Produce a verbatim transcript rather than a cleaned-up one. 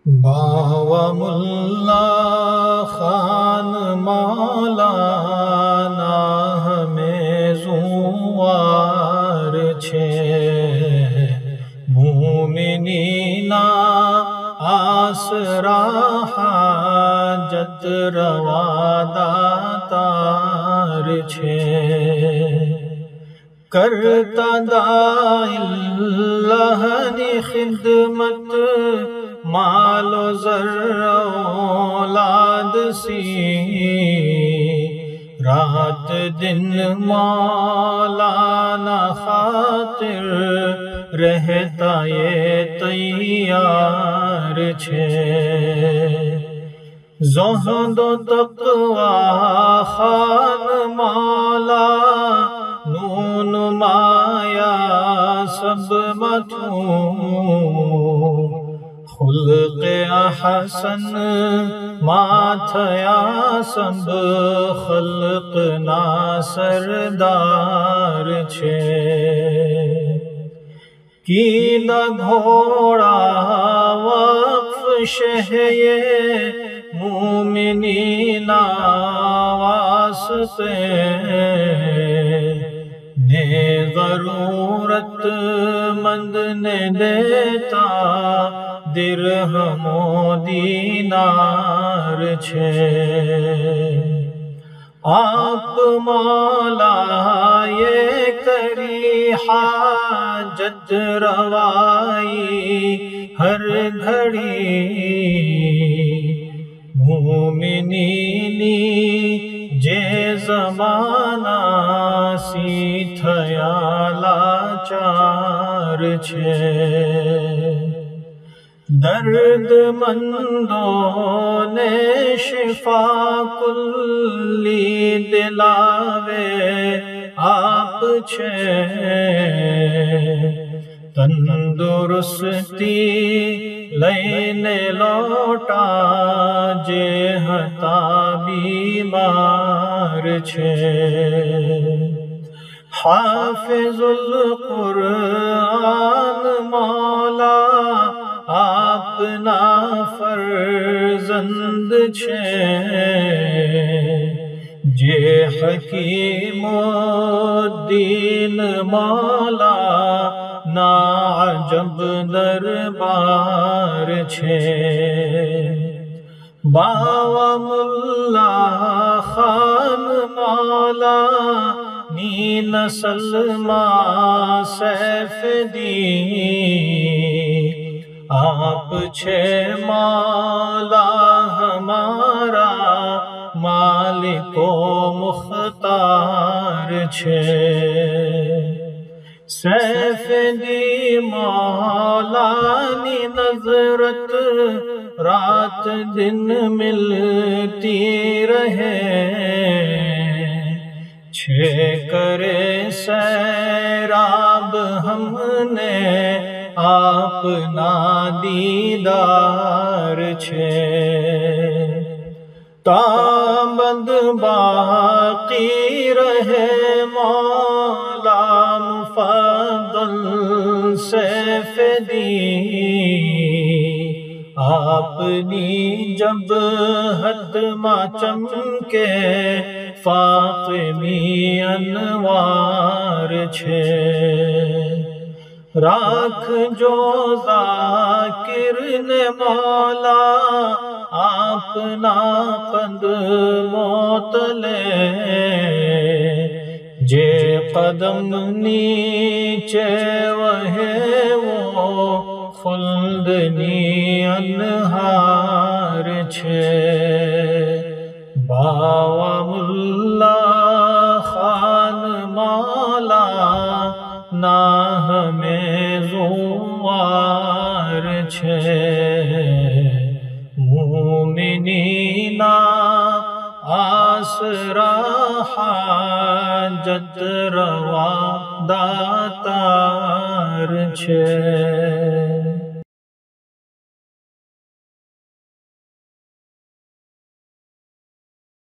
باوا ملا خان مولانا ہمیں زوار چھے مومنین آسرا حاجت روا داتار چھے کرتا دائی اللہ نی خدمت مال و زر اولاد سی رات دن مولانا خاطر رہتا یہ تیار چھے زہد و تقوی خان مولا نون مایا سب متوں خلق احسن ماتھیا سب خلق نا سردار چھے کینا گھوڑا وقف شہیے مومنین واسطے نے ضرورت مند نے دیتا درہم و دینار چھے آپ مولا یہ کری حاجت روائی ہر گھڑی مومنینی جے زمانہ سی تھیا لاچار چھے درد مندوں نے شفا کلی دلاوے آپ چھے تندرستی لینے لوٹا جے ہتا بیمار چھے حافظ القرآن مولا اپنا فرزند چھے جے حکیم الدین مولا نا عجب دربار چھے باوا ملا خان مولا نی نسل ما سیف دین آپ چھے مولا ہمارا مالک و مختار چھے سیف دی مولا نی نظرت رات دن ملتی رہے چھے کرے سیراب ہم نے آپ نا دیدار چھے تابند باقی رہے مولا مفضل سیف دین اپنی جب حتما چمکے فاطمی انوار چھے راکھ جو ذاکر نے مولا اپنا قدموں تلے جے قدم نیچے وہے وہ خلدنی انہار چھے باوا ملا خان مولا نا ہمیں زوار چھے مومنین آسرا حاجت روا داتار چھے